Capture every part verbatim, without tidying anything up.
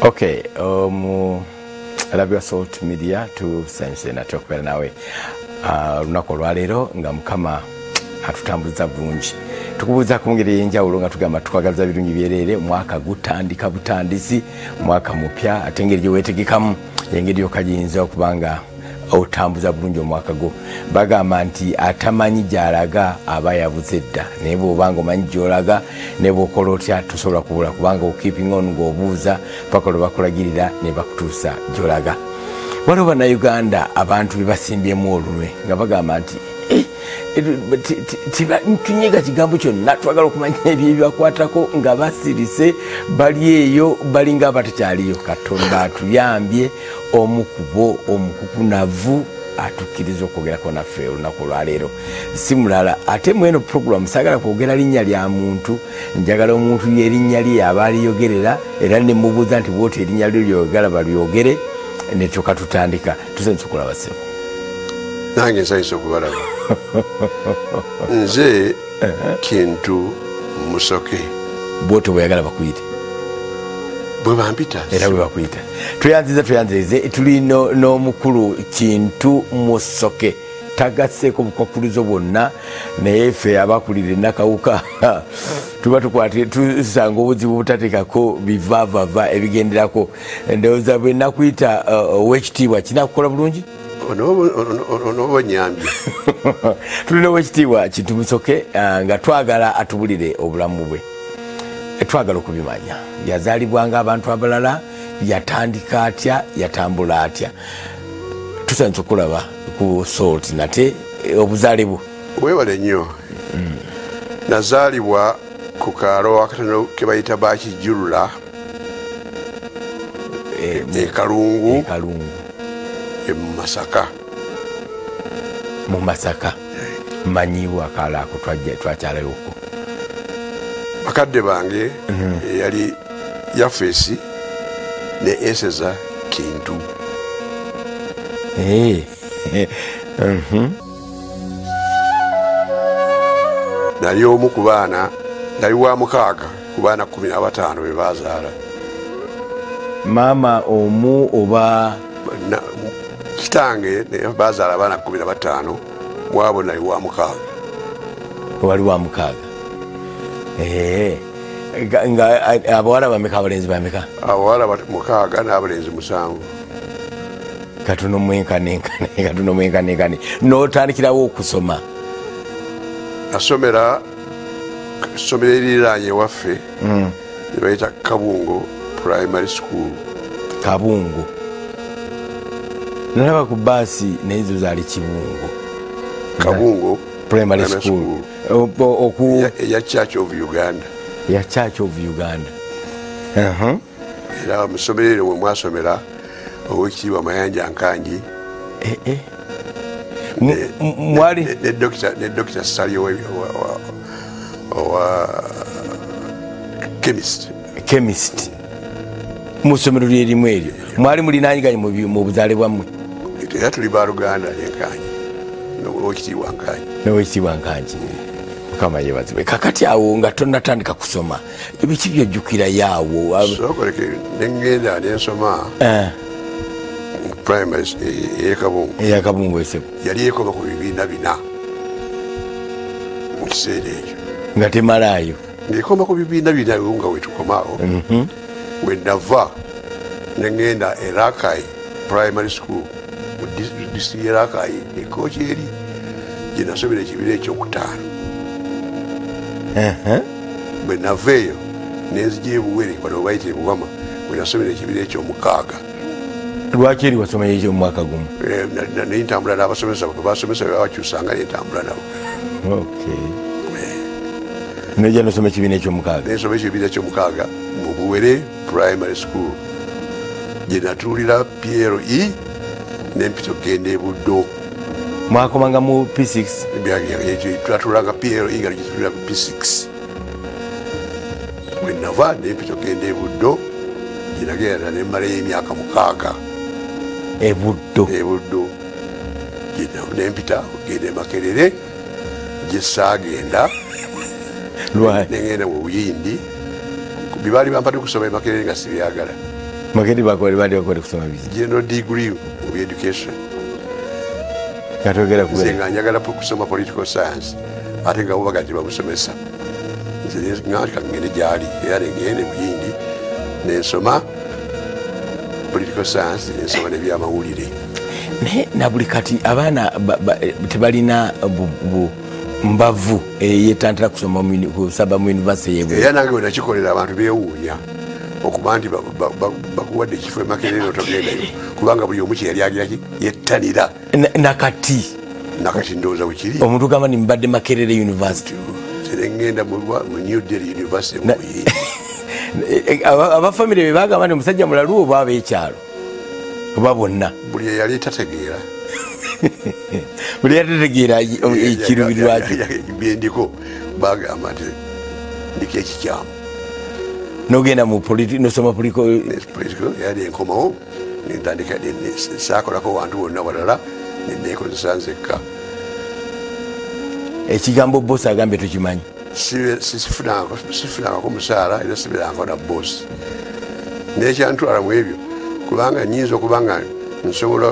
Okay, um, Labia Salt Media to Science na chokubera nawe uh, lunako lwalero nga mukama atutambuza bulungi tukubuza kumungeri enjawulo nga tugamba twagaza birungi byerere mwaka gutandika butandisi mwaka mupya atengeri gye wetegekamu yengeri yokajinza okubanga otambuza bulungi omwaka go bagamba nti atamanyi gyalaga aba yabuze dda naye bw'obanga omanyi gy'olaga ne bw'okola otya tosobola kubula kubanga okeeping on ng'obuuza paka lwe bakulagirira ne bakutuusa gy'olaga. Waliwo bannayuganda abantu be basimbyemu olunwe nga bagamba nti tunyiga kigambo kyonna twagala okumanya ebyo ebibakwatako nga basirise bali eyo balinga abatakyaliyo. Katonda atuyambye omukubo omukukunavu atukkiriza okwogerako naffe olunaku olwaleero si mulala ate mweno program saagala kwogera linnya lya muntu njagala omuntu yerinnya lye aba aliyogerera era ne mubuuza nti bwoti erinnya lyo lyogala balyogere ne tukatutandika tusanyusa okulaba ssebo. Nange nsanyusa okubalaba. Nze Kintu Musoke. Bwoti bweyagala bakuyite bwe bampita era bwe bakuyita tuyanziza tuyanzize tuli n'omukulu Kintu Musoke tagasseeko bukwakkulizo bwonna naye ffe abakulira nakawuka tuba tukwate tusanga obuzibu butateekako bivaavava ebigenderako ndowooza bwe nakuyita ow'ekitiibwa kinakukola bulungi onoba nyambye. Tulina ow'ekitiibwa Kintu Musoke nga twagala atubulire obulamu bwe twagala okubimanya yazaalibwanga abantu abalala yatandika atya yatambula atya tusanyusa okulaba ku Salt nate obuzaale bwe. Weewale nnyo. Nazaalibwa ku kaalo akatono ke bayita Bakijulula e Kalungu Kalungu e mu Masaka. Mu Masaka manyiibwa akaalo ako twakyalayo okwo. Bakadde bange yali Yafesi ne Eseza Kintu. Eh. Mhm. Nali omu ku baana nali wa mukaaga ku baana kumi na bataano be baazaala. Maama omu oba kitange baazaala abaana kumi na bataano mwabo nali wa mukaaga. Wali wa mukaaga. Eh, nga abawala bameka abalenzi bameka? Abawala mukaaga n'abalenzi musanvu. Katono mwenkanenkane katono mwenkanenkane n'otandikirawo okusoma. Nasomera ssomero eririraanye ewaffe ne bayita Kabungo Primary School. Kabungo nalaba ku baasi naye zo zaali Kibungo. Kabungo Primary School oku ya Church of Uganda. Ya Church of Uganda. Uh-huh. Era mu ssomero eryo mwe mwasomera Owekitiibwa Mayanja Nkangi. Eh eh. Mwali ne Doctor ne Doctor Sali wa wa chemist. Chemist. Mu ssomero lyerimu eryo mwali mulinanyiganye mu buzaale bwammwe. Era tuli ba Luganda n'Enkangi. Owekitiibwa Nkangi. Owekitiibwa Nkangi. Mukama yeebazibwe. Kakati awo nga tonnatandika kusoma ebiki byojjukira yaawo sokoleke nengenda nensoma primary ey'Ekabungo ey'Akabungo esebo yali ekoma ku bibiina bina mu kiseera ekyo nga temalaayo ng'ekoma ku bibiina bina nga wetukomaawo we nava nengenda e Rakai Primary School mu disitulikiti y'e Rakai ekooki eri gye nasomera ekibiina ekyokutaano. Bwe nava eyo nenzija ebuwere wano bayita ebuwama bwe nasomera ekibiina ekyomukaaga. Lwaki eri wasoma ekyo mu mwaka gumu? Naye ntambula n'abasomesa basomesa babakyusanga nentambula nabo. Nojja nosoma ekibiina ekyomukaaga? Nensoma ekibiina ekyomukaaga mu Buwere Primary School gye natuulira P L E n'empita okugenda e Buddo. Mwakomanga mu P six? Twatulanga P L E nga gitulira ku P six. Bwe nava n'empita okugenda e Buddo gye nagenda ne mmalayo emyaka mukaaga. E Buddo? E Buddo n'empita okugenda e Makerere gye saagenda nengenda mu Buyindi bibali bampate kusoma e Makerere nga sibyagala. Makerere bakole bali bakole kusoma biki? General degree of education. Katogera kuwe. Zenga njagala kusoma political science. Ate nga ubagati bamusomesa. Nze ngaka ngene jali yale ngene muyindi nensoma political science nensoma ne bya mawulire. Ne na buli kati abana tebalina mbavu yetantala kusoma mu kusaba mu university yebwe. Era nange wena kikolera abantu bewuunya okuba nti bakuwadde ekifo Makerere otogendayo kubanga buli omu kyeyali agiraki yettanira nakati nakati ndowooza wekiri omuntu gamba ni mbadde Makerere University serengenda mu New Delhi University abafamire be bagamba nti omusajja mulalu oba ab'ekyalo oba bonna buli eyali tategeera buli yategeera ekirubirirwaki byendiko bagamba nti ndiko ekikyamu nogenda mu nosoma political yali enkomawo nentandika saakolako wantu wonna walala nenekozesa nzekka. Ekigambo bosi agambye tukimanyi sifunangako musaala era sibeerangako na bosi nekyantwala mu ebyo kubanga nyinza okuba nga nsobola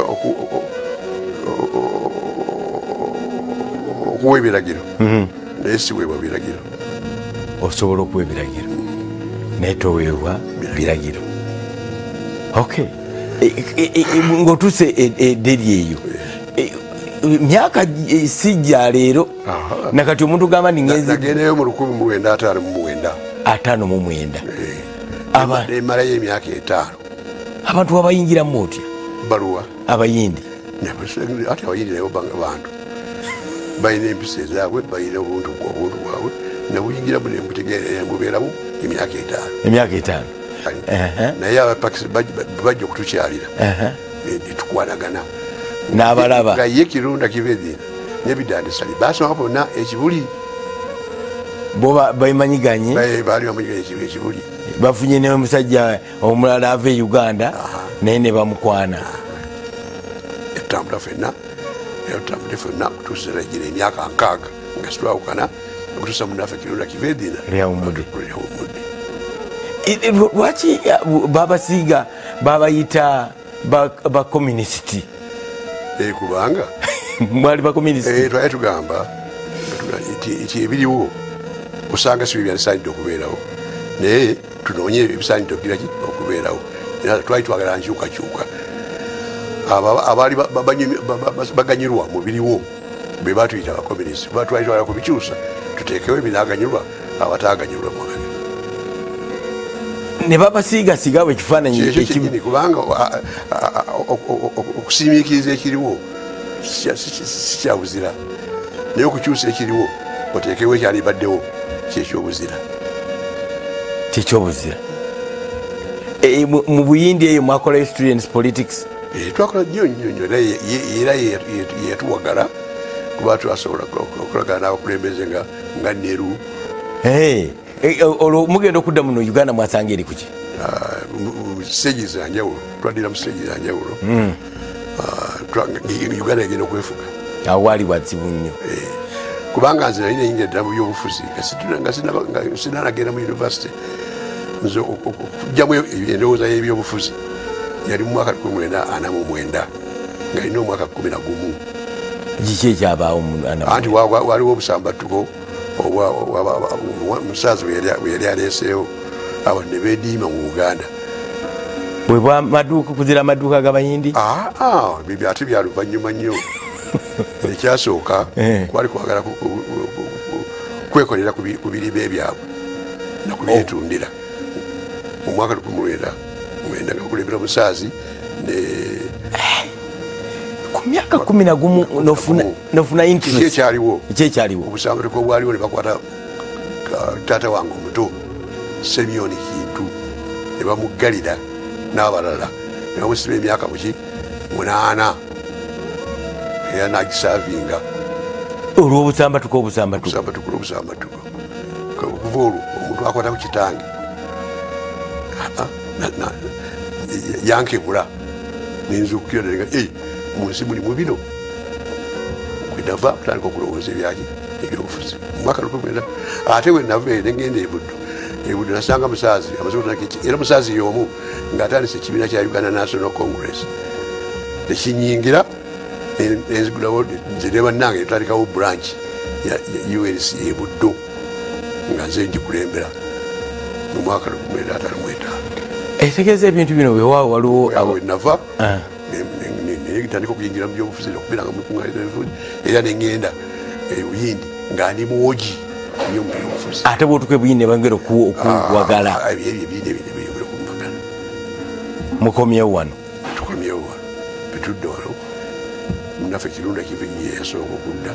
okuwa ebiragiro naye siweebwa biragiro. Osobola okuwa ebiragiro naye toweebwa biragiro. Okay, ng'otuuse edderi eyo myaka sijja leero nakati omuntu gamba nagendeyo mu lukumi mu lwenda ataano mu mwenda ataano mu mwenda emalayo emyaka etaano. Abantu abayingiramu otya baluwa abayindi ate abayindi nayo bantu balina empisa ezaabwe balina obuntu obuntu bwabwe nabuyingiramu nembutegeeramu emyaka etaano emyaka etaano naye abapakisi bajja okutukyalira netukwanagana n'abalaba nga ye kirunda kivedina nebidandisali basoma bonna ekibuli bo bayimanyiganye baali bamanyiganye ekibuli bafunye n'omusajja omulala ava e Uganda naye ne bamukwana etambula fenna etambula fenna kutuusira gira emyaka nkaaga nga sitwawukana okutuusa munaffe kirunda kivedina lyawumudde. Lwaki babasiiga babayita bakomunisiti? Kubanga mwali bakomunisiti twali tugamba nti ebiriwo osanga si bibyasaanidde okubeerawo naye tunoonye ebisaanidde okugiraki okubeerawo era twali twagala nkyukakyuka abaali baganyirwa mu biriwo be batuyita abakomunisiti kuba twali twagala kubikyusa tuteekewo ebinaganyirwa abataganyirwa mu ne babasiigasiga bwe kifaananyi ekyo kubanga okusiimiikiriza ekiriwo sikyabuzira naye okukyusa ekiriwo oteekewo ekyalibaddewo kyekyobuzira kyekyobuzira. Mu buyindi eyo mwakola students politics? Twakola nnyo nnyo nnyo era yatuwagala kuba twasobola okulagana n'abakulembeze nga Neru. Olwo mugenda okudda muno Uganda mwasanga eri kuki? Stage za njawulo twaddira mu stage za njawulo Uganda egenda okwefuga awo waali wazibu nnyo kubanga nze nalina eyingira ddala mu byobufuzi nga sinanagenda mu university nze okugjamu endowooza y'ebyobufuzi yali mu mwaka kumi mwenda ana mu mwenda nga lina omwaka kumi na gumu. Kiki ekyabaawo anti waliwo obusambattuko omusaazi we yali aleeseewo abo ne beediima mu Uganda bwe bwamaduuka kuzira amaduuka g'abayindi bibyo ate byaluvannyuma nnyo. Ekyasooka kwali kwagala kwekolera ku birime byabwe nakubyetundira mu mwaka lukumi lwenda mwenda nga kulembera omusaazi ku myaka kumi na gumu nofuna interest ekyaliwo ekyekyaliwo obusambattuko obwaliwo ne bakwata taata wange omuto Semyoni Kintu ne bamuggalira n'abalala ne bamusiba emyaka muki munaana era nagisaavinga olw'obusambatuko obusambatuko obusambatuko okuva olwo omuntu akwata ku kitange yankebula nenzukukira nenga mu nsi muli mu bino kwedava kutandika okulowooza ebyaki ebyobufuzi mu mwaka lukumi mwenda ate we nava nengenda e Buddu ebudde nasanga musaazi amaze okutunaka era musaazi y'omu ng'atandise ekibiina kya Uganda National Congress nekinyingira enzigulawo nze ne bannange netwandikawo branch ya U N C e Buddo nga nze ngikulembera mu mwaka lukumi lwenda ataano mu etaano. Etegeeza ebintu bino weewaawo waliwo awo nava naye ntandika okuyingira mu byobufuzi okubeera nga mukuŋŋaanyiza ebifuzi era ne ŋŋenda Buyindi nga ndi muwogi nyo mu byobufuzi. Ate bw'otuuka e Buyindi ne bangera okuwagala ebyo ebiyindi ebiyongera okumagala. Mukomyewo wano? Tukomyewo wano petudde wano naffe Kirunda Kivinyi yasooka okudda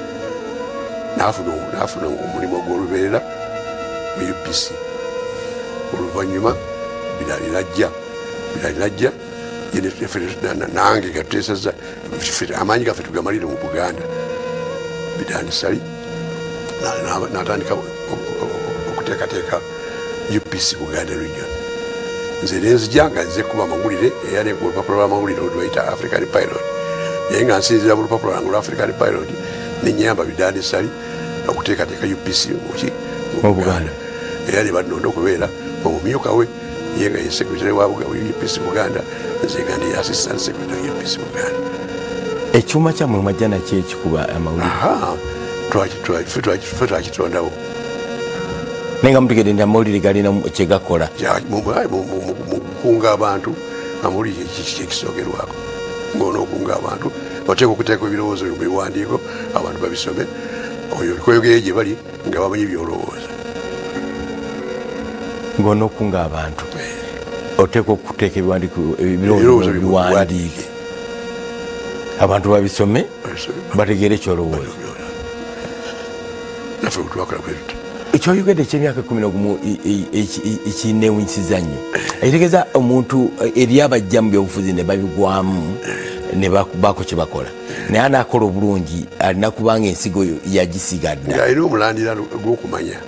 n'afuna omulimu gw'olubeerera mu U P C. Oluvannyuma Biraali najja Biraali najja nange gatuteesezza amaanyi gaffe tugamalire mu Buganda. Biraali Ssali n'atandika okuteekateeka U P C Buganda Region. Nze nenzija nga nze kuba amawulire era ne olupapula lw'amawulire olwayita African Pilot naye nga nsinzira mu lupapula lwange lwa African Pilot nenyamba Biraali Ssali okuteekateeka U P C mu Buganda era ne bannonda okubeera omumyuka we ye nga ye secretary wa U P C Buganda nze nga ndi assistant secretary wa U P C Buganda. Ekyuma kyammwe mwajja nakyo ekikuba amawulire? Ffe twakitondawo naye nga mutegedde nti amawulire galina kyegakola mu kukunga abantu. Amawulire kyekisookerwako ng'ona okunga abantu oteeka okuteeka ebirowoozo mu biwandiiko abantu babisome oyo olikweyogera gye bali nga bamanyi byolowooza. Ng'ona okunga abantu oteeka okuteeka ebirowoozo mu biwandiike abantu babisome bategeere kyolowooza. Naffe bwetwakola bwe tuti ekyoyogedde eky'emyaka kumi n'ogumu ekineewunyisiza nnyo ekitegeeza omuntu eri abajja mu byobufuzi ne babigwamu ne baako kye bakola naye anaakola obulungi alina kubanga ensigo yagisigadde alina omulandira gw'okumanya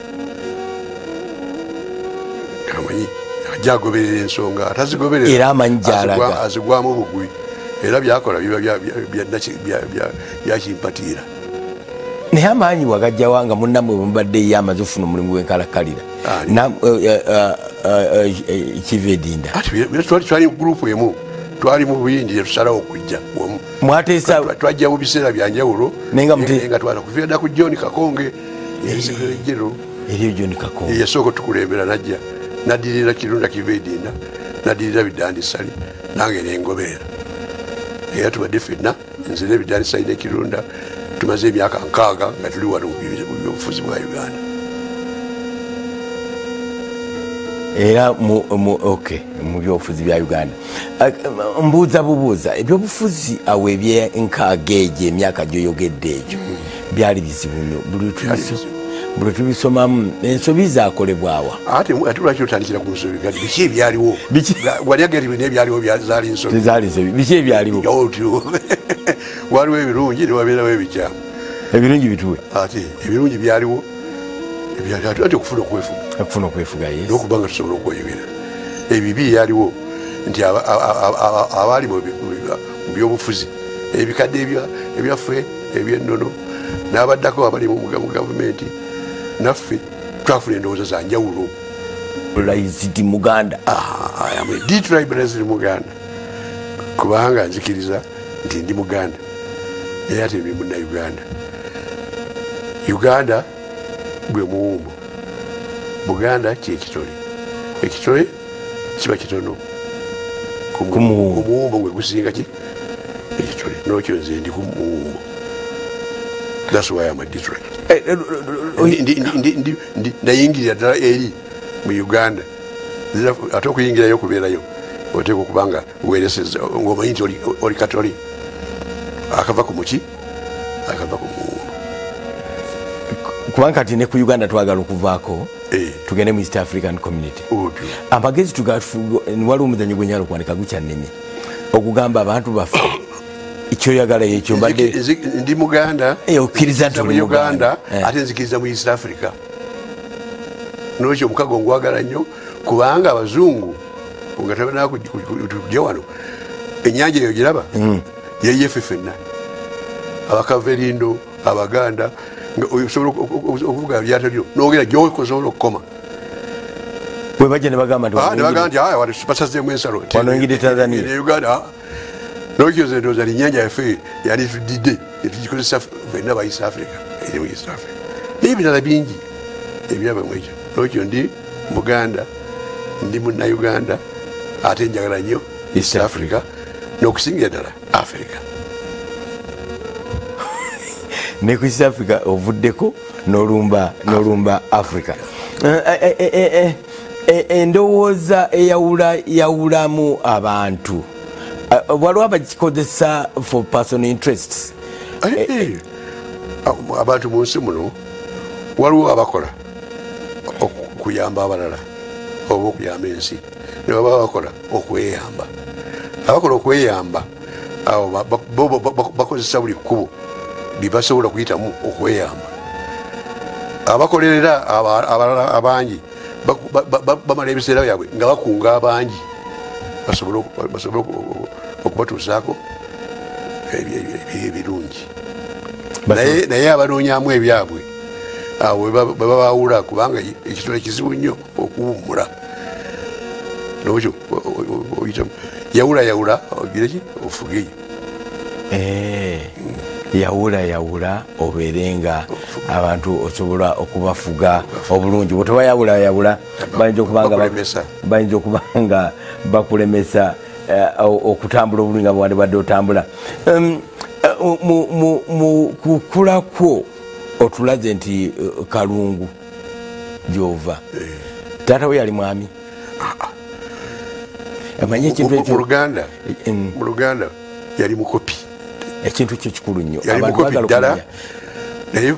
amanyi ajja agoberera ensonga atazigoberera era amanyi gy'alaga azigwamu bugwi era byakola biba byakimpatiira. Naye amaanyi wagajjawa nga munnamwe mubadde ye amaze ofuna omulimu gw'enkalakkalira Kivedinda twali gurupu emu twali mu Buyindi tusalawo okujja mwateesa twajja mu biseera byanjawulo nga twala kuviira ku John Kakonge yesekejero eriyo John Kakonge yasooka tukulembera najja nadirira Kirunda Kivedinda nadirira Biraali Ssali nange nengoberera era tubadde ffenna nze ne Biraali Ssali ne Kirunda tumaze emyaka nkaaga nga tuli wano mu byobufuzi bwa Uganda. Era mu byobufuzi bya Uganda mbuuza bubuuza ebyobufuzi awo ebyenkaaga egyo emyaka gyoyogedde egyo byali bizibu nnyo buli tubisomamu ensobi zaakolebwawa. Ate lwaki otandikira ku nsobi gati biki ebyaliwo waliageri nebyaliwo zaali nsobi biki ebyaliwo waliwo ebirungi newabeerawo ebikyamu. Ebirungi bituwe ate ebirungi byaliwo ate okufuna okwefuga okufuna okwefuga n'okuba nga tusobola okweyogera. Ebibi byaliwo nti abaali mu byobufuzi ebikadde ebyaffe ebyennono n'abaddako abali mu gavumenti naffe twafuna endowooza za njawulo. Tribalism Muganda detribalism Muganda kubanga nzikiriza nti ndi Muganda naye ate ndi munnauganda. Uganda gwe muwumbo Buganda kyekitole ekitole kiba kitono ku muwumbo gwe gusinga ki ekitole nokyo nze ndi ku muwumbo. That's why I'm a Detroit. Nayingirira ddala eri mu Uganda ate okuyingirayo okubeerayo oteeka okubanga weereseza ng'omanyi nti oli katoli akava ku muki akava ku muwumbo. Kubanga kati ne ku Uganda twagala okuvaako tugende mu East African Community amagezi tugafuga waliwo omuzannyo gwenyala okuwanika gukyannemye okugamba abantu baffe ekyoyagala ekyo mbadde ndi Muganda okkiriza nti oli Uganda ate nzikiriza mu East Africa n'ekyo omukago ngwagala nnyo kubanga abazungu nga tabanakujja wano ennyanja eyo giraba yeyeffe ffenna abakaverindo Abaganda osobola okuvuga lyato lyo n'ogera gy'okosobola okukoma bwe bajja ne bagamba nti ah ne bagamba nti ah wali basazeemu ensalo wanoyingidde Tanzania ne Uganda n'okyoza endowooza linnyanja yaffe yali tudidde netugikozesa fenna ba East Africa eri mu East Africa n'ebirala bingi ebyaba mu ekyo n'okyo ndi Muganda ndi Munnayuganda ate njagala nnyo East Africa n'okusingira ddala Africa ne ku East Africa ovuddeko n'olumba n'olumba Africa endowooza eyawula yawulamu abantu waliwo abakikozesa for personal interests abantu mu nsi muno waliwo abakola okuyamba abalala oba okuyamba ensi ne baba bakola okweyamba abakola okweyamba awo bakozesa buli kkubo bibasobola kuyitamu okweyamba abakolerera abalala abangi bamala ebiseera byabwe nga bakunga abangi basobole okubatuusaako ebirungi naye abanoonyamu ebyabwe awo bebabawula kubanga ekitole kizibu nnyo okuwummula nokyo oyitamu yawula yawula ogireki ofugeyo yawula yawula obeerenga abantu osobola okubafuga obulungi bwetaba yawula yawula bayinza okubanga bakulemesa okutambula obulungi nga bwandibadde otambula. Mu kukulako otulaze nti Kalungu gyova taata we yali mwami amanye ekintu ekyo mu Luganda yali mukopi ekintu kyo kikulu nnyo abantu bagala ddala naye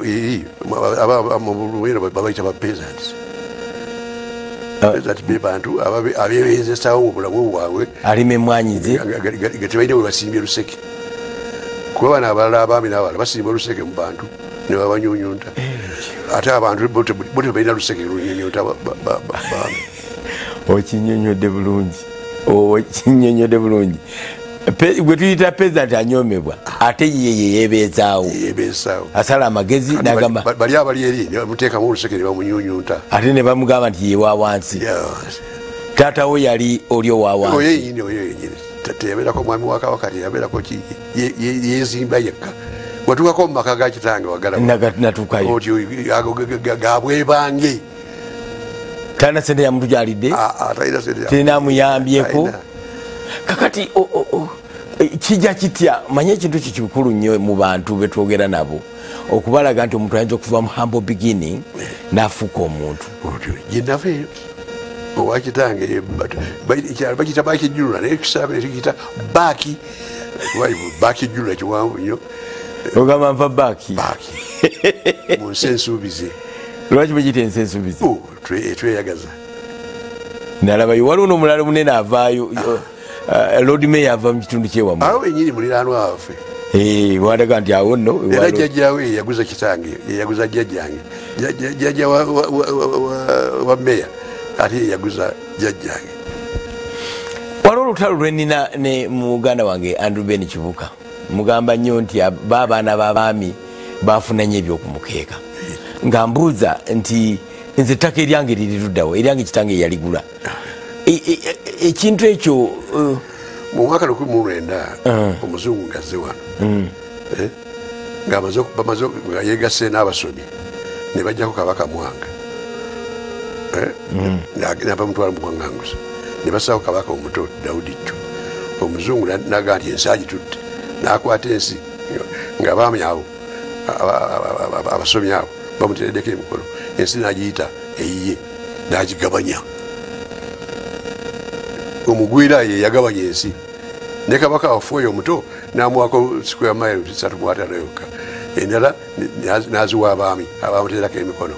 babayita ba peasants peasant be bantu abebeezesawo mu bulamu bwabwe alima emmwanyi ze nga tebalina bwe basimbye luseke kuba bano abalala abaami n'abalala basimba luseke mu bantu ne babanyunyunta ate abantu bo tebalina luseke lunyunyunta baami okinyonyodde bulungi okinyonyodde bulungi gwe tuyita peasant anyomebwa ate ye yebeezaawo asala amagezi nagamba bali abali eri nebamuteekamu oluseke ne bamunyunyunta ate ne bamugamba nti yewa wansi taata we yali oli owa wansi oyo yenyini oyo yenyini teyabeerako mwami wa Kabaka teyabeerako ki yezimba yekka watukako mu maka ga kitange wagalatukayo otyo gabwe bange talina sente ya muntu gyalidde tenamuyambyeko kakati kijja kitya manye ekintu ki kikulu nnyo mu bantu betwogera nabo okubalaga nti omuntu ayinza okuva mu humble beginning n'afuuka omuntu gyennaveeyo owakitange ekyalo bakiyita bakijjulula naye ekisaabe nekiyita baaki bakijjulula kiwanvu nnyo ogamba nva baaki mu nsi ensuubize lwaki bagiyita ensi ensuubize tweyagaza nalabayo waliwo n'omulala munene avaayo Lord Mayor ava mu kitundu kyewamu awo wenyini muliraanwa waffe wandaga nti awo nno era jjajjaawe yeyaguza kitange yeyaguza jjajjange jjajja wa meya ate yeyaguza jjajjange waliwo olutalo lwenina ne muganda wange Andrew Ben Kibuka mugamba nnyo nti baabaana b'abaami bafunanye ebyokumukeeka nga mbuuza nti nze ettaka eryange liri luddawo eryange kitange yaligula ekintu ekyo mu mwaka lukumi mu lwenda omuzungu ngazze wano nga yegasse n'abasomi ne bajjako Kabaka Mwanga nava mutwala mukwangangusa ne bassaako Kabaka omuto Daudi Chwa omuzungu naga nti ensi agitutte n'akwata ensi nga baami abo abasomi abo bamutereddeko emikono ensi n'agiyita eyiye n'agigabanya omugwira ye yagabanya ensi ne Kabaka afueyo omuto n'amuwako square mile satu mu ataano yokka endala n'aziwa abaami abamuteerako emikono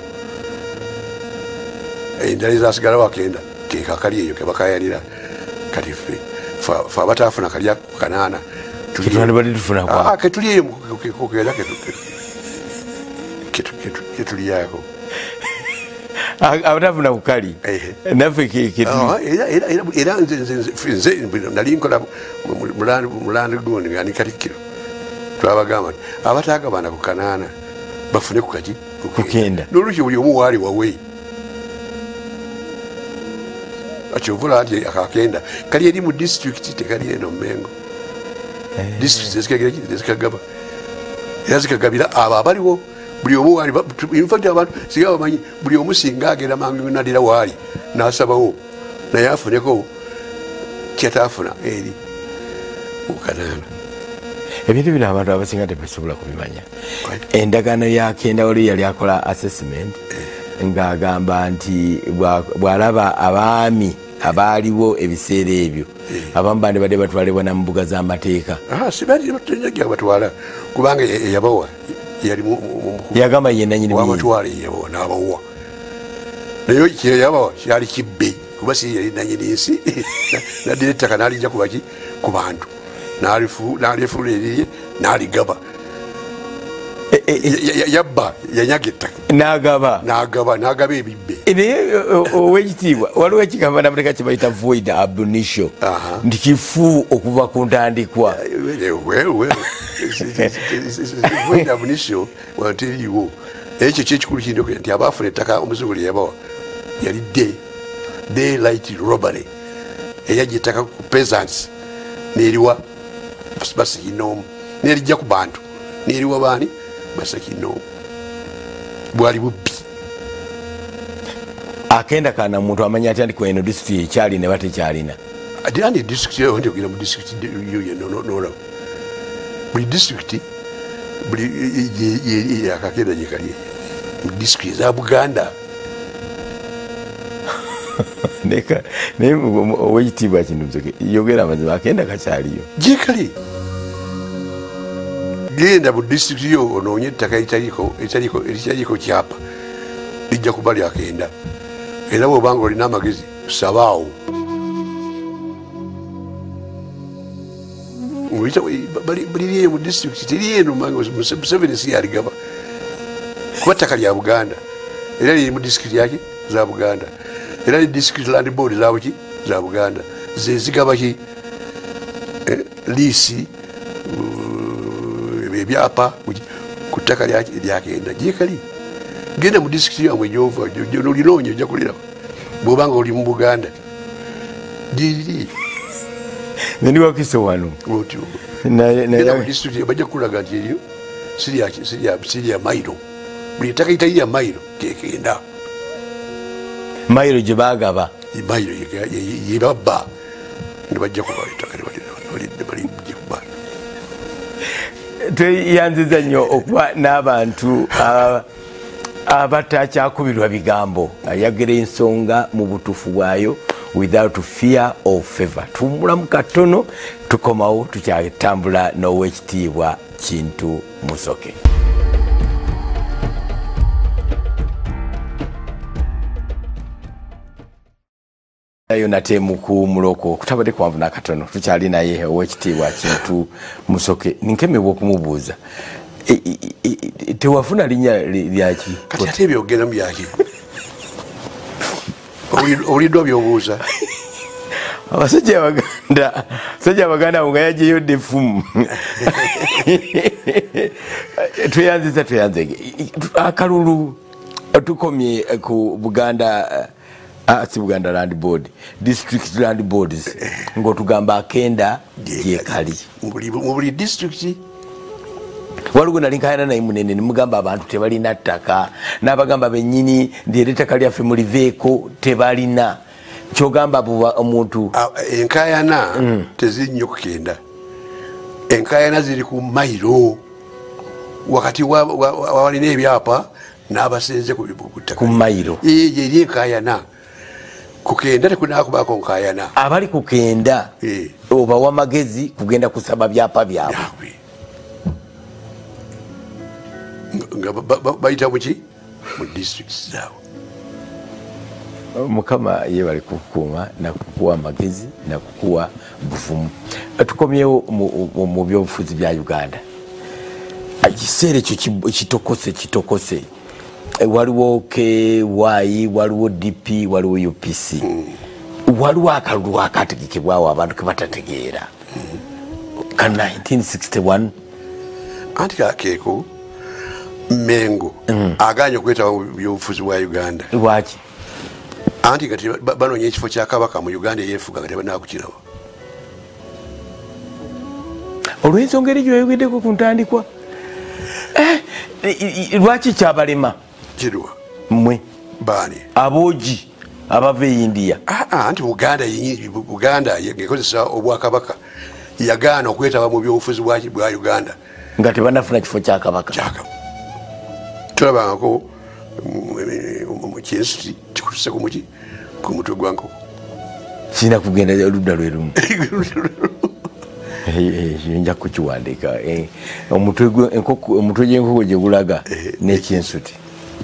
endala ezasigalawo akenda kekakali eyo kebakayanira kati ffe fe abataafuna kalya kanaana ketuli eyo kukera ketulyako abatafuna kukali naffe era nze nali nkola mulandi gundi nga ni Katikkiro twabagamba nti abataagabana ku kanaana bafune ku kaki kukenda n'olwekyo buli omu waali wawe akyovula nti akakenda kali eri mu district tekali eno Mengo district ezikagaba era zikagabira abo abaliwo buli omu wali infact abantu singa bamanyi buli omu singa agenda mangu nadira waali n'asabawo naye afuneko kyataafuna eri mukanaana ebintu bino abantu abasinga tebasobola kubimanya endagaano yakenda wali yali akola assessment ng'agamba nti bw'alaba abaami abaaliwo ebiseera ebyo abamu bandi badde batwalibwa na mbuga z'amateeka sibatenyaga batwala kubanga yabawa yali yagamba ye nanyini wabatwala yabawa n'abawa naye kyeyabawa kyali kibbe kuba si yali nanyini nsi naddira ettaka n'alijja kubaki ku bantu n'alifulula eriye n'aligaba yabba yanyaga ettaka n'agaba n'agaba n'agaba ebibbe naye owekitiibwa waliwo ekigambo namateka kye bayita void ab initio nti kifu okuva ku ntandikwa void ab initio wateriiwo ekyo kyekikulu kindi nti abaafuna ettaka omuzungu lye yabawa yali day daylight robbery eyajja ettaka ku peasants n'eriwa basakinoomu n'erijja ku bantu n'eriwa baani basakinoomu bwali bubbi akenda kana muntu amanya ati ndi kweno district ekyali ne bate kyalina ati andi district yo ndi kugira mu district yo no no no buli district buli ye akakenda je kali mu district za Buganda neka ne owekitiibwa kino nzoke yogera amazima akenda kakyaliyo je kali genda mu district yo onoonye ettaka italiko italiko italiko kyapa lijja kubali akenda era bw'obanga olina amagezi sabaawo buli mu district teri eno Museveni si yaligaba kuba ttaka lya Buganda era liri mu district yaki za Buganda era li district land board zabuki za Buganda zezigaba ki liisi ebyapa ku ttaka lyakenda gyekali genda mu district yamwe gyova nolinoonye ojja kulira bw'obanga oli mu Buganda gyeriri nendiwakiso wano genda mu district bajja kukulaga nti eryo sirya mairo buli ettaka litali lya mairo kekenda mairo gye bagaba mairo yebabba nebajja kuba ettaka balijja kuba tweyanziza nnyo okuba n'abantu abatakyakubirwa bigambo ayagera ensonga mu butuufu bwayo without fear or favor. Tumbulamu katono tukomawo tukyatambula n'owekitiibwa Kintu Musoke. Yonatemu ku muloko kutabade kwanvu na katono tukyali naye owekitiibwa Kintu Musoke ninkemebwa okumubuuza e, e, e, tewafuna linnya lyaki kati ate byogera mu byaki olidwa byobuuza abasajja Abaganda abasajja Abaganda nga yajeyo defumu tweyanziza tweyanzege akalulu tukomye ku Buganda Ah, si Buganda Land Board, District Land Boards. Ngo tugamba akenda yekali. Mubuli district. Walugo nalinkayana na imunene nimugamba abantu tebalina ttaka n'abagamba bennyini ndiere ttaka lyaffe muliveeko tebalina. Kyogamba buba omuntu enkayana mm. tezinnyo kugenda. Enkayana ziri ku mairo wakati wa, wa, wa walina ebyapa n'abasenze ku ttaka. Ku mairo. Ye ye enkayana. Kukenda tekunakubako nkayana abali kukenda e. oba wamagezi kugenda kusaba byapa byabwe nga bayita muki mu districts zaabwe Mukama ye bali kukuuma nakukuwa amagezi nakukuwa bufumu. Tukomyewo mu byobufuzi bya Uganda ekiseera ekyo kitokose kitokose waliwo ke wayi waliwo D P waliwo U P C mm. waliwo akalulu akategekebwawo abantu ke batategeera mm. ka nineteen sixty-one anti kakeeko Mengo mm. aganye okwetawo byobufuzi bwa Uganda lwaki anti kati banoonya ekifo kya kabaka mu Uganda eyeefuga kati banakukirawa olw'ensonga eri gyoyogeddeko ku ntandikwa lwaki kyabalema kirwa mmwe baani aboogi abava e India anti Buganda Buganda ngekozesa obwakabaka yagaana okwetaba mu byobufuzi bwa Uganda nga tebanafuna kifo kya kabaka tulabangako kinsuti kikutuse kumuki ku mutwe gwankoko kirina kugenda oludda lwe lumu nja kukiwandika omutwe gw'enkoko gye gulaga n'ekinsuti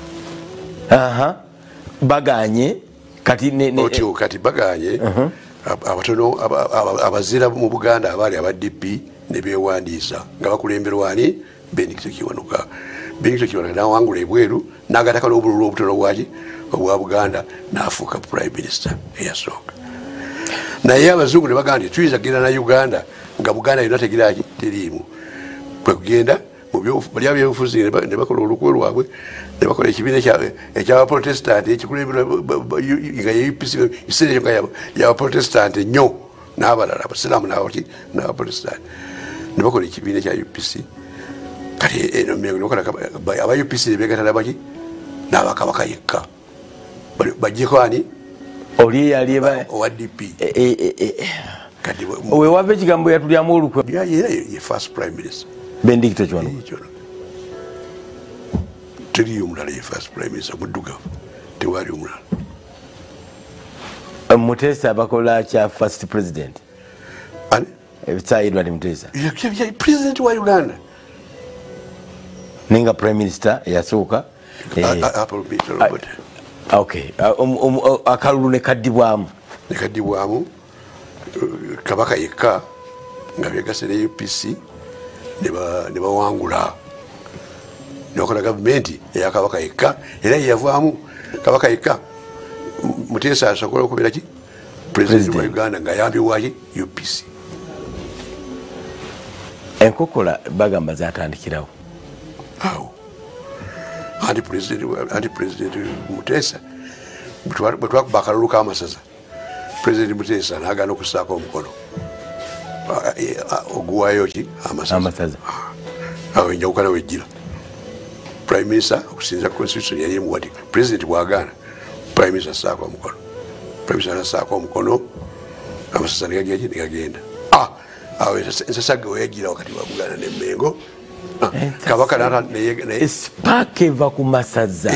baganye otyo kati baganye abatono abazira mu Buganda abaali aba D P ne beewandiisa nga bakulemberwani Benedicto Kiwanuka Benedicto Kiwanuka n'awangula ebweru n'agataka n'obululu obutono bwaki obwa Buganda n'afuuka prime minister eyasooka naye abazungu ne bagamba nti tuyinza kugenda na Uganda nga Buganda yonna tegiraki teriimu kwekugenda balya byobufuzi ne bakola olukwe lwabwe ne bakola ekibiina ekyabaprotestant ekikulemberwa nga ye U P C ekiseera ekyo nga yabaprotestant nnyo n'abalala abasiraamu n'abaprotestant ne bakola ekibiina ekya U P C kati eno aba U P C ne beegatana baki n'abakabaka yekka bajjeko ani oli yali owa D P wewava ekigambo yatulyamu olukwe era ye first prime minister Benedicto Kiwanuka teriyo omulala ye first prime minister muddugavu tewali omulala Mutesa bakola kya first president ani ebisayirwa ni Mutesa president wa Uganda ninga prime minister yasooka okay akalulu ne kaddibwamu ne kaddibwamu kabaka yekka nga byegase ne U P C ne bawangula ne bakola gavumenti eya kabaka yekka era yeyavaamu kabaka yekka Mutesa asobola okubeera ki president wa Uganda nga ayambibwaki U P C enkokola bagamba zatandikirawo awo anti president anti president Mutesa bwe twakuba akalulu k'amasaza president Mutesa n'agaana okussaako omukono oguwaayo ki amasaza awo enjawukana wejjira prime minister okusinza constitution yali emuwati president bw'agaana prime minister assaako omukono prime minister assaako omukono amasaza negagiraki negagenda awo ensasagge weyajjira wakati wa Buganda ne Mengo kabaka spark eva ku masaza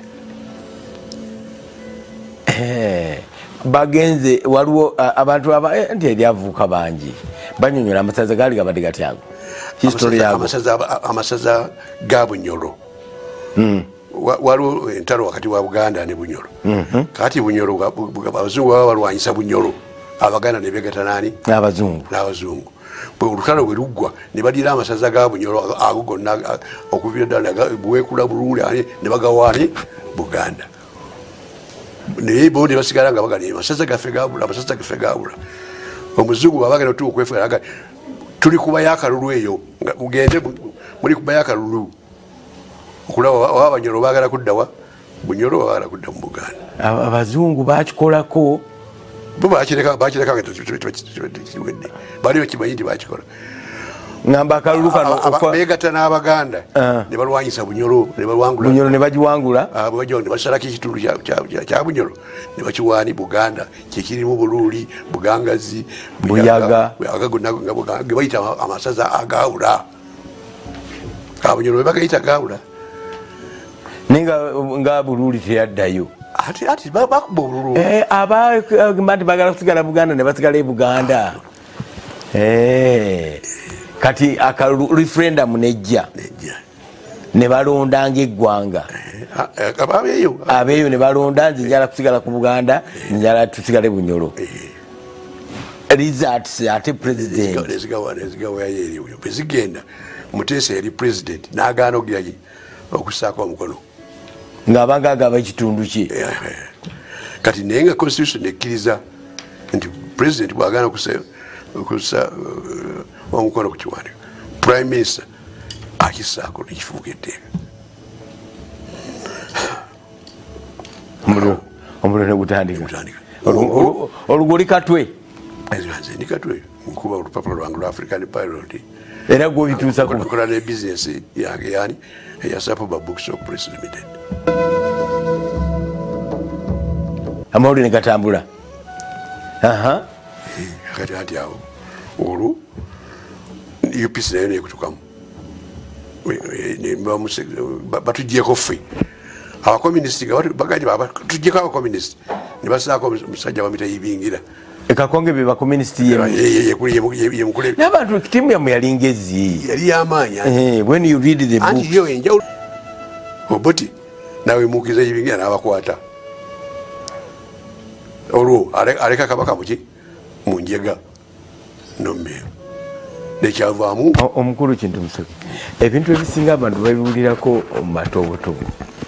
bagenze waliwo abantu nti eryavuuka bangi banyonyola amasaza gaali gabadde gatyago history yago amasaza ga Bunyoro waliwo entalo wakati wa Buganda ne Bunyoro kati Bunyoro abazungu baba balwanyisa Bunyoro Abaganda ne beegata nani n'abazungu n'abazungu bwe olutalo bwe luggwa ne badira amasaza ga Bunyoro ago gonna okuvira ddala bwekula bulule ne bagawaani Buganda naye bo ne basigala nga bagala amasaza gaffe gabula amasaza gaffe gabula omuzungu babagala otuuka okwefuula aga tuli kuba yakalulu eyo nga mugende muli kuba yakalulu okulaba oba Abanyoro baagala kuddawa Bunyoro baagala kudda mu Buganda abazungu bakikolako bo bakireka bakireka nga tukiwedde bali bakimanyi nti bakikola ngamba akalulu kano beegatta n'Abaganda ne balwanyisa Bunyoro ne balwangula Bunyoro ne bagiwangula bwebajja ne basalako ekitundu kya Bunyoro ne bakiwaani Buganda kyekirimu Buluuli Bugangazi Buyaga ge bayita amasaza agawula Abunyoro bebagayita gawula ninga nga Buluuli teyaddayo ati ati bakuba obululu aba nti bagala kusigala Buganda ne basigala e Buganda kati akalulu referendum nejja ne balondanga eggwanga abeeyo abeeyo ne balonda nze njala kusigala ku Buganda njala tusigale Bunyoro results ate president bezigenda Mutesa yali president n'agaana ogiraki okussaako omukono ng'abanga agaba ekitundu kye kati naye nga constitution ekkiriza nti president bw'agaana okussa omukono ku kiwandiiko prime minister akissaako nekifuuka etteeka omululu Nobula ne gutandika. Gutandika. Olugoli katwe. Ezibanze ndi katwe. Nkuba olupapula lwange lwa African Pilot. Era gwo bituusa ku kukola ne business yange yani eya Sapoba Bookshop Press Limited. Amawulire ne gatambula. Aha. Kati ati awo. Olwo U P C nayo nekutukamu. Batujjeko ffe. Abakominisiti bagati batujjeko abakominisiti ne basaako omusajja bamita Ibingira. Ekakonge be bakominisiti yemukule. N'abantu tiimu yammwe yali ngezi. Yali y'amaanyi. When you read the book. Anti yo enjawulo. Obote nawe mukiza Ibingira n'abakwata. Olwo aleka Kabaka muki mu njega nommeo. Nekyavaamu omukulu kintu musoke. Ebintu ebisinga abantu babiwulirako mu matobotobo.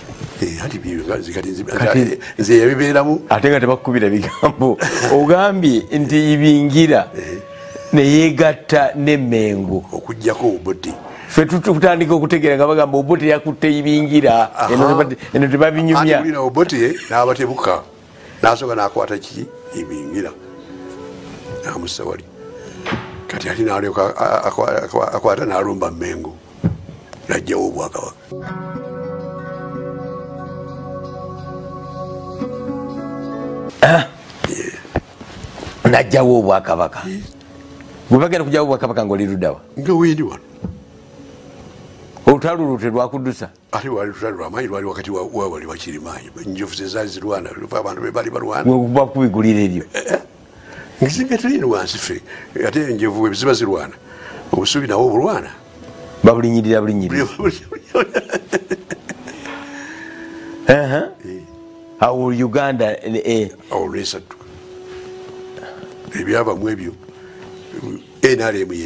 Nze yabibeeramu ate nga tebakubira bigambo. Ogambye nti Ibingira ne yeegatta ne Mengo okujjako Obote. Ffe tutandika okutegeera nga bagamba Obote yakutte Ibingira. Eno tebabinyumya. Ati Obote n'abatebuka n'asooka n'akwata ki Ibingira n'amussa wali. Kati ati n'alyoka akwata n'alumba Mengo n'ajjawo Obwakabaka. Najjawo Obwakabaka. Gwe bagenda kujjawo Obwakabaka ng'oli luddawa? Nga wendi wano. Olutalo lwo telwakuddusa? Ate wali lutalo lw'amaanyi lwali wakati wa wali Wakirimaanyi. Enjovu ze zaali zirwana, abantu be baali balwana. Gwe bakubigulira ebyo. Ngisinga tulina wansi ffe. Ate enjovu bwe ziba zirwana. Obusubi nawo obulwana. Babulinyirira bulinyirira. Awo Uganda awo lwesatu ebyavamu ebyo N R M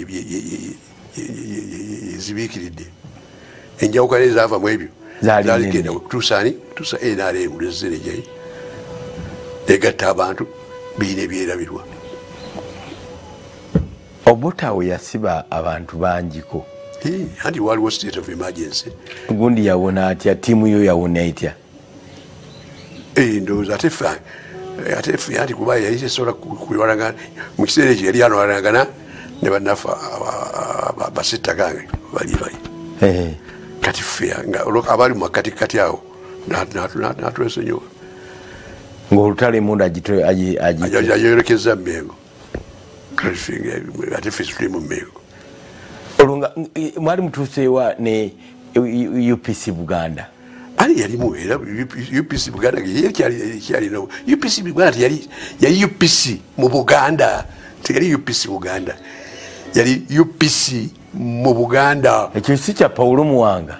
yezibiikiridde enjawukana ezaavamu ebyo zaligenda tusaani tusa N R M lwezirejayi egatta abantu birina ebyerabirwa. Obote awo yasiba abantu bangiko. Anti waliwo state of emergency. Gundi yawona atya, tiimu yo yawona etya? Ndowooza ate ffe ate ffe anti kuba yali tesobola kulwanagana mu kiseera ekyo yali alwanagana ne bannaffe basitta gange bali bali. Kati ffe abali mu makatikati awo n'atwesonyiwa. Ng'olutalo emmundu ayorekeza Mengo. Ate ffe tuli mu Mengo. Olwo mwali mutuuseewa ne U P C Buganda? Ali yalimu era U P C Buganda yali U P C Buganda yali yali U P C mu Buganda teyali U P C Buganda yali U P C mu Buganda. Ekyo si kya Paulo Muwanga.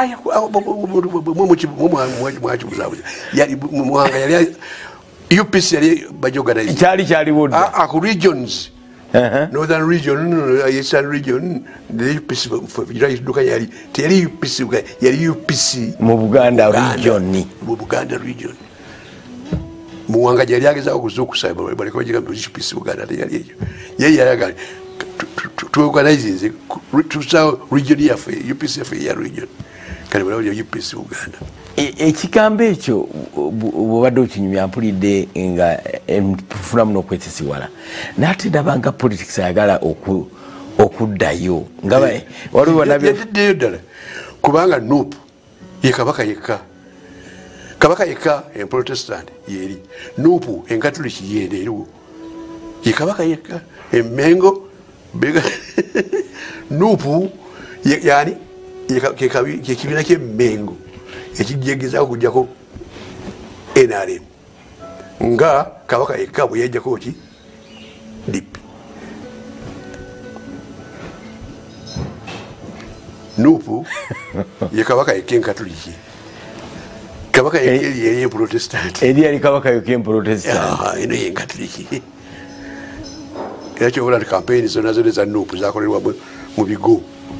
Yali Muwanga yali U P C yali bajoganize. Kyali kyaliwo dda. Ku regions. Northern region, Eastern region, the U P C yali teyali U P C yali U P C mu Buganda region. Mu Buganda region. Muwanga yali agezaako okuzuukusa baleka bagigamba U P C Buganda teyali ekyo. Ye yalaga tuorganize tusa region yaffe U P C yaffe ya region. Kale balawo U P C Buganda. Ekigambo ekyo bw'obadde okinyumya mpulidde nga nfunamu n'okwetesiwala naate ndaba nga politics ayagala okuddayo nga waliwo yaddeyo ddala kubanga Nuupu ye kabaka yekka kabaka yekka emprotestant yeri Nuupu enkatuliki yenda eriwo ye kabaka yekka emengo Nuupu yani yekibiina ky'Emmengo ekijegeza okujjako N R M nga kabaka yekka bwe yajjako ki D P. Nuupu ye kabaka yekka enkatuliki kabaka yekka yeri Protestant eri yali kabaka yekka emprotestant eno ye enkatuliki era kyobola nti kampeyini zonna zonna eza Nuupu zakolerwa mu bigo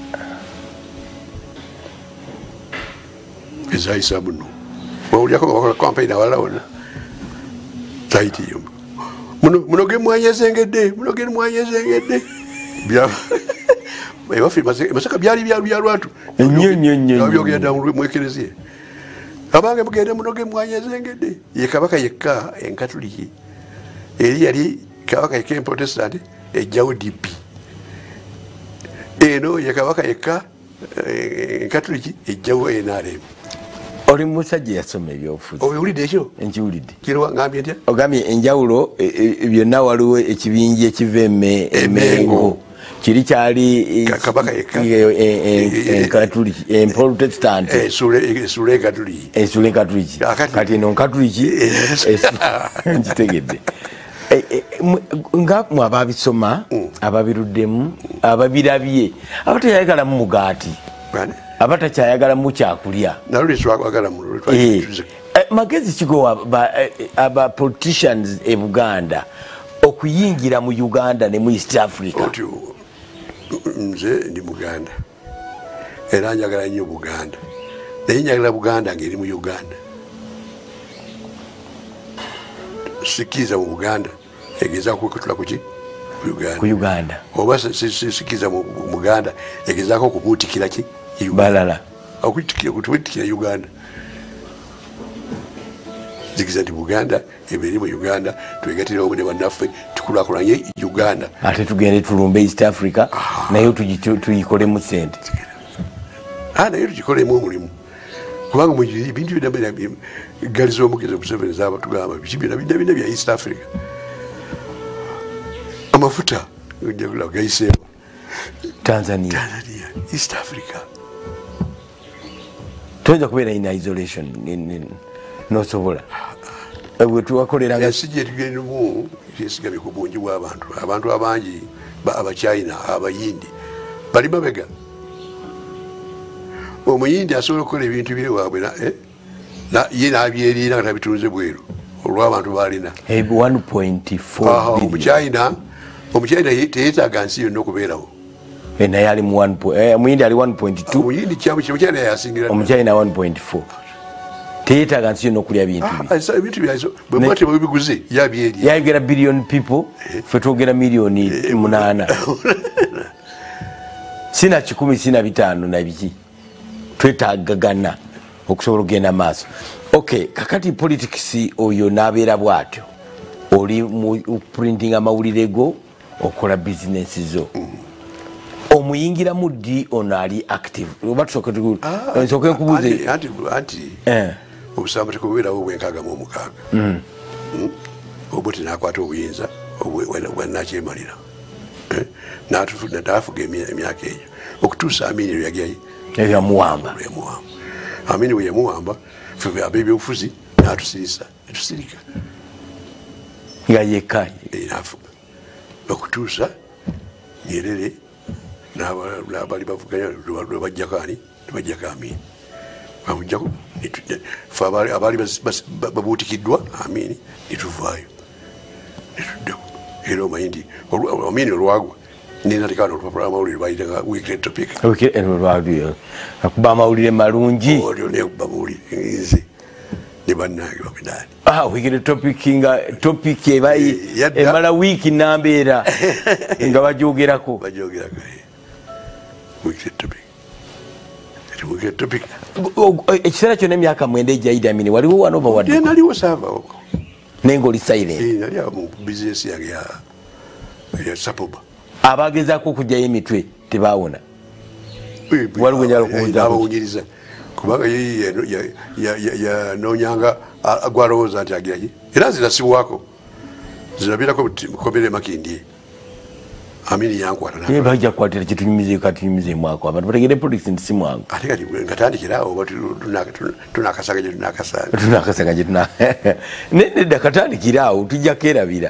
ezayisa muno wawulyako bakola kampeyini awalala wonna taitiyo muno ge mwanyezengedde muno ge mwanyezengedde ebaffe masaka byali bya lwatu nnyo nnyo nnyo byogenda mu ekereziya abange mugende munoge mwanya zengedde ye kabaka yekka enkatuliki eri yali kabaka yekka protestant ejjawo D P eno ye kabaka yekka enkatuliki ejjawo N R M. Oli musajja yasoma ebyobufuzi. Owulidde ekyo? Nkiwulidde. Kirwa ngambye ntya? Ogambye enjawulo byonna waliwo ekibinja ekiva emengo kiri kyali kabaka yekka enkatuliki emprotestant esula enkatuliki esula enkatuliki kati eno nkatuliki nkitegedde nga mwe ababisoma ababiruddemu ababirabye abatayagalamu mugaati abatakyayagalamu kyakulya magezi kigo aba politicians e Buganda okuyingira mu Uganda ne mu East Africa. Nze ndi Buganda era njagala nnyo Buganda naye njagala Buganda ngeri mu Uganda sikiza mu Buganda egezaako okutula kuki ku Uganda oba sikiza mu Buganda egezaako okubuutikira ki balala okutikira kutubutikira Uganda zikiza nti Buganda eberi mu Uganda twegatira omu ne bannaffe tukulakulanye Uganda ate tugende tulumbe East Africa naye tuyikolemu ssente naye tugikolemu omulimu kubanga ebintu gali z'omugezi Museveni zaba tugamba bikibina bina bina bya East Africa amafuta gayiseemu Tanzania Tanzania East Africa toyinza kubeera in isolation nosobola wetuwakolera ensi gyetugendemu esigamye ku bungi bw'abantu abantu abangi abachina abayindi bali mabega omuyindi asobola okukola ebintu byewaabwe ye nabyeriira nga tabitunze bweru olw'abantu balina omuchina omuchina teyetaaga nsi yonna okubeerawo naye ali omuyindi ali one point two omuyindi kyamuchina yasingira omuchina one point four teyetaaga nsi yonna okulya bintu ebintu byazo bwemwate babiguze yabyeri yayogera billion people fe twogera miliyoni munaana sina kikumi sina bitaano na biki twetaagagana okusobola okugenda maaso. Okay, kakati politics oyo n'abeera bw'atyo oli mu printing amawulire go okola business zo omuyingira mu ddi ono ali active oba tusooke nkubuuze anti obusambo tekubeerawo obwenkaaga mu omukaaga oba tinakwata obuyinza bwanakyemalira naafuga emyaka egyo okutuusa Amini lwe yagyayo ebyamuwamba Amini bwe yamuwamba fe ab'ebyobufuzi n'atusirisa netusirika nga yekka nafuga okutuusa Nyerere n'abali bavuganya lwe bajjako ani tebajjako Amini bamujjako fe abaali babuutikiddwa Amini netuvaayo netuddeko era omanyi nti Amini olwagwa ninatekana olupapula amawulire bayitanga weekly topic akuba amawulire malungi olyo nekuba mawulire nze ne bannange babidaani weekly topic nga topic ebayi emala wiiki nambeera nga bajogerako bajogerako weekly topic weekly topic ekiseera kyonna emyaka mwenda ejja Amini waliwo wano oba wadde naliwo saavawo naye ngaoli silent nali awo mu bizinesi yange ya Sapoba abagezaako okugyayo emitwe tebaawona waliwo njala okuwunyiriza kubanga yanoonyanga gwalowooza nti agiraki era zinasibwako zinabirako mukomere Makindye Amini yankwata bajja kukwatira kitunyumize katunyumizeemwako abantu bategere politics nti si mwangu ate kati ngatandikirawo oba tunakasanga gye tunakasanga tunakasanga gye tuna nedda katandikiraawo tujjako erabira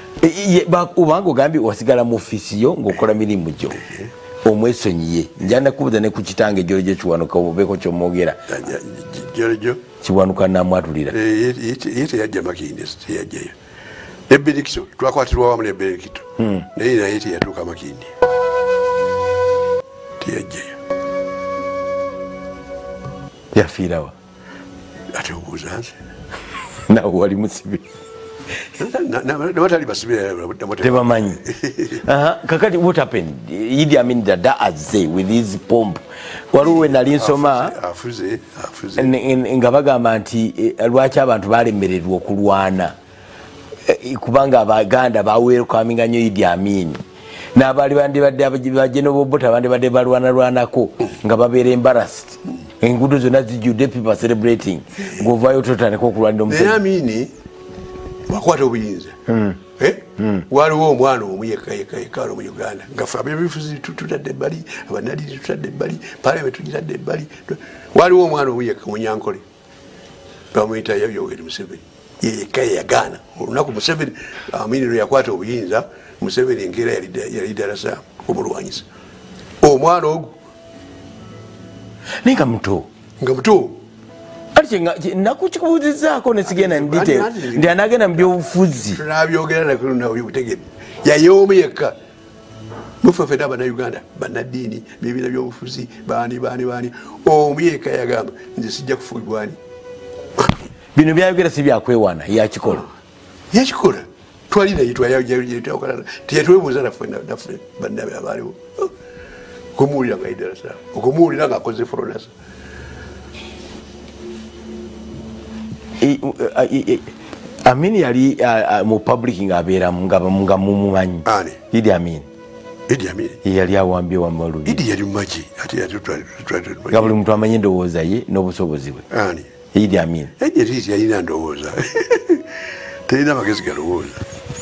obanga ogambye wasigala mu ofiisi yo ng'okola mirimu gyo omwesonyiye njana kubuuza ne ku kitange Jolojo Kiwanuka obeeko kyomwogera Jolojo Kiwanuka namwatulira ye teyajja Makindye teyajjayo ne Benikito twakwatirwa wamu ne Benikito naye naye teyatuuka Makindye teyajjayo yafiirawa ate obuuza nze nawe wali musibe nabatali basibira tebamanyi kakati what happened Idi Amin Dada azze with his pomp waliwo nali nsoma afuze afuze nga bagamba nti lwaki abantu balemererwa okulwana kubanga abaganda baweerukaaminga nnyo Idi Amin n'abaali bandibadde bagenoba Obote bandibadde balwanalwanako nga babeera embarrassed enguudo zonna zijjudde people celebrating ng'ovaayo totandika okulwanira omusajja. Amin wakwata obuyinza waliwo omwana omu yekka yekka yekka mu Uganda nga ffe abeebifuzi tutadde ebbali abanaliri tutadde ebbali parliament tugitadde ebbali waliwo omwana omu yekka Munyankole bamuyita Yoweri Museveni ye yekka yeyagaana olunaku Museveni Amin lwe yakwata obuyinza Museveni enkeera yali ddalasa omulwanyisa omwana ogwo naye nga muto nga muto nakukikubuuzizaako nesigenda ndite ndi anagenda mu byobufuzi tunabyogera nakunaobutegedde yayoomu yekka mufefe n'abannayuganda bannaddiini bibiina byobufuzi baani baani baani omu yekka yagamba nze sijja kufuulibwani bino byayogera si byakwewaana yakikola yakikola twali naye teyatwebuuza naffe bannabe abaaliwo okumuwulira nga idarasa okumuwulira ng'akoze foronasa Amin yali mu public ng'abeeramu nga mumumanyi Idi Amin Idi Amin yali awambye wamalubi Idi yali mumaji ate nga buli muntu amanyi endowooza ye n'obusobozi bwe Idi Amin Idi yalina ndowooza terina magezi galowooza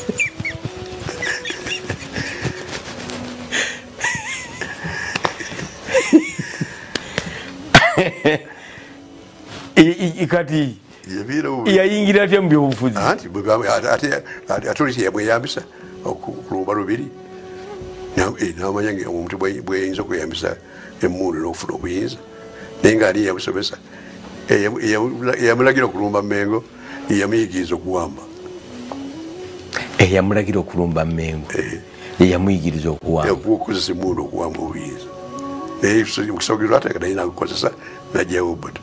kati yayingira atya mu byobufuzi ate oli yamweyambisa okulumba lubiri namanya omuntu bweyinza okweyambisa emmundu n'okufuna obuyinza naye ngaani yamusomesa eyamulagira okulumba Mengo yeyamuyigiriza okuwamba eyamulagira okulumba Mengo yeyamuyigiriza okuwamba okukozesa emmundu okuwamba obuyinza naye mukisogero ate naye nakukozesa najjawo Obote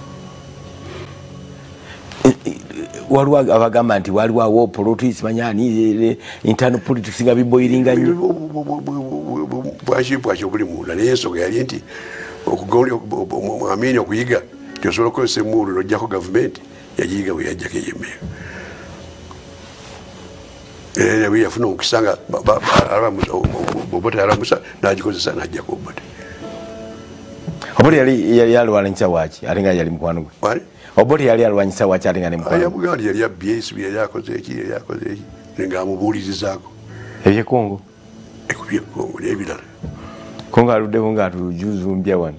waliwo abagamba nti waliwo awo politics manyani internal politics nga biboiringa nnyo bwaki bwaki obuli munda naye ensonga yali nti Amin okuyiga tyosobola okukozesa emmundu n'ojjako gavumenti yagiyiga bwe yajjako ey'emmere era bwe yafuna omukisa nga Obote alamusa n'agikozesa n'ajjako Obote Obote yali alwanyisa waaki ate nga yali mukwano gwe Obote yali alwanyisa waaki ate nga ne mukwano gwe yali abbye esibi yali akoze eki yali akoze eki ng'amubuulirizaako ebyekongo ekubyekongo n'ebirala kongo aluddeko ng'atujuzumbya wano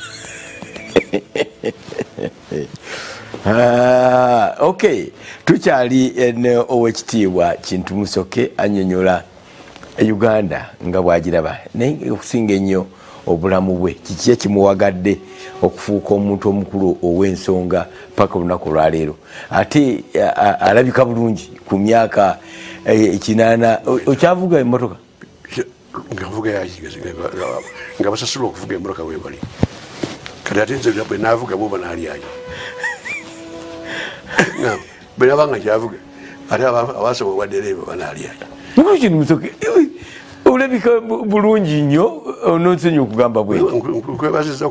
ok tukyali owekitiibwa Kintu Musoke annyonnyola Uganda nga bw'agiraba naye okusinga ennyo obulamu bwe kiki ekimuwagadde okufuuka omuntu omukulu ow'ensonga paka olunaku olwaleero ate alabika bulungi ku myaka ekinaana okyavuga emmotoka ngavuga nga basasula okuvuga emmotoka webali kati ate nze bwe naavuga boba naalyayo bwe nabanga kyavuga ate abasoma obwadereva banaalyayo Kintu Musoke olabika bulungi nnyo nonsenya okugamba bwe nkwebaziza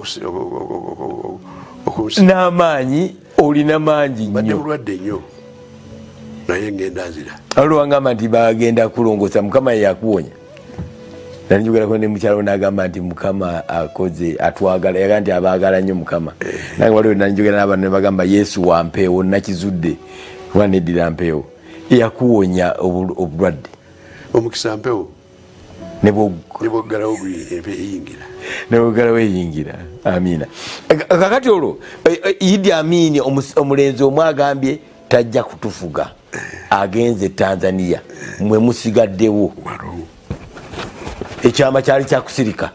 n'amaanyi olina mangi badde nnyo bulwadde nnyo naye ngenda nzira aliwo wangamba nti bagenda kulongosa Mukama yakuwonya nanjogerako ne mukyalo n'agamba nti Mukama akoze atwagala yaga nti abaagala nnyo Mukama nange waliwo nanjogera n'abantu ne bagamba Yesu wa mpeewo nakizudde kuba neddira mpeewo yakuwonya obulwadde omukisa mpewo nebwoggalawo eyingira nebwoggalawo eyingira amiina kakati olwo Idi Amin omulenzi omu agambye tajja kutufuga agenze Tanzania mwe musigaddewo ekyama kyali kyakusirika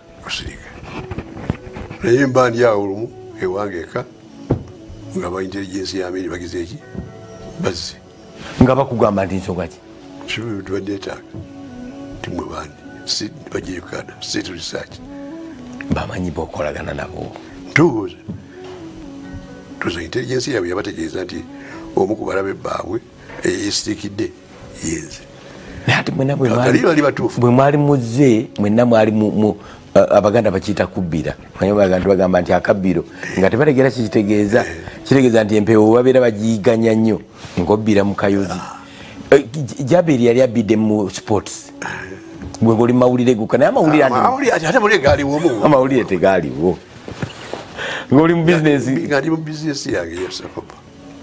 naye mba ndi awo olumu ewange eka nga ba intelligence ya Amin bagize eki bazze nga bakugamba nti nsonga ki tubaddeetaaga timwe bandi bajja Uganda state research bamanyi bokolagana nabo ndowooza tuza intelligence yaabwe yabategeeza nti omu ku balabe baabwe eyesitiikidde yenze ate mwena bwe mwali muzze mwenna mwali abaganda bakiyita kubbira abantu bagamba nti akabbiro nga tebategera kikitegeeza kitegeeza nti empeewo babeera bagiyiganya nnyo ng'obbira mu kayozi. Jabiri yali abidde mu sports gwe ng'oli mawulire gukka naye amawulire tegaaliwo ng'oli mu bizinesi nga ndi mu bizinesi yange yasa papa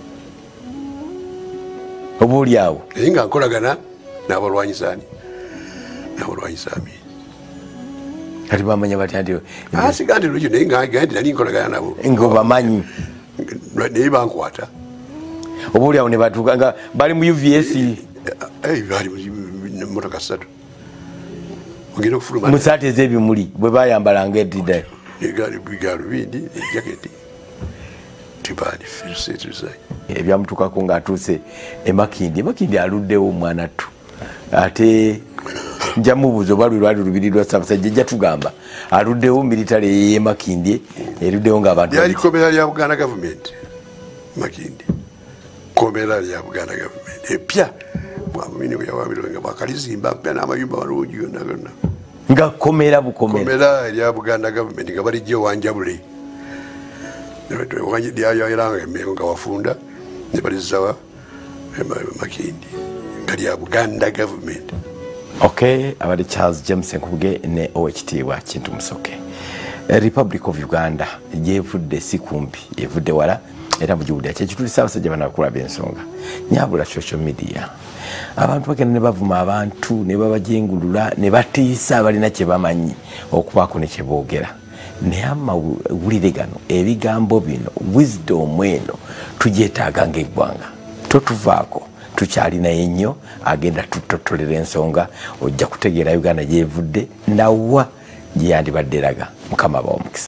oba oli awo naye nga nkolagana n'abalwanyisaani n'abalwanyisaami kati bamanya batya nti asiga nti lwekyo naye nga nti nali nkolagana nabo ng'obamanyi naye bankwata oba oli awo ne batuuka nga bali mu U V S bali motoka ssatu ogenda okufuluma mu saati ez'ebimuli bwe bayambalanga eddidayo galubindi ejaketi tibali fisetusa ebyamutukako ng'atuuse emakindi emakindi aluddewo omwana ttu ate nja mubuuza oba lwe lwali lubiri lwa ssaabasajja ejja tugamba aluddewo militale yemakindi eruddewo ng'abantu lyali komera lya Buganda gavumenti makindi komera lya Buganda gavumenti epya mwamini yawabirwe nga bakalizimba mpya n'amayumba malungi yonna gonna nga komera bukomera komera lya Buganda gavumenti nga balijja wanjabule wanjye lyayayiranga emengo nga wafunda ne balizawa makindi nga lya Buganda gavumenti. Okay, abali Charles James Nkubuge ne owekitiibwa Kintu Musoke. Republic of Uganda yevudde si kumpi yevudde wala era mugiwulira kyekitulisa abasajja banakulaba ensonga nyabula social media abantu bagenda ne bavuma abantu ne babajengulula ne batiisa abalina kye bamanyi okubaako ne kye boogera naye amawulire gano ebigambo bino wisdom eno tugyetaaga ng'eggwanga totuvaako tukyalinaye nnyo agenda tutotolera ensonga ojja kutegeera Uganda gyevudde nawa gye yandibadde eraga. Mukama bawa omukisa.